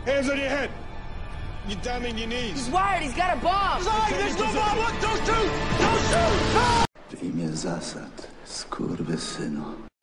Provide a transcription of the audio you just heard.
Hands on your head. You're down on your knees. He's wired. He's got a bomb. There's no bomb. Look, don't shoot. Don't shoot. W imię zasad, skurwysynu.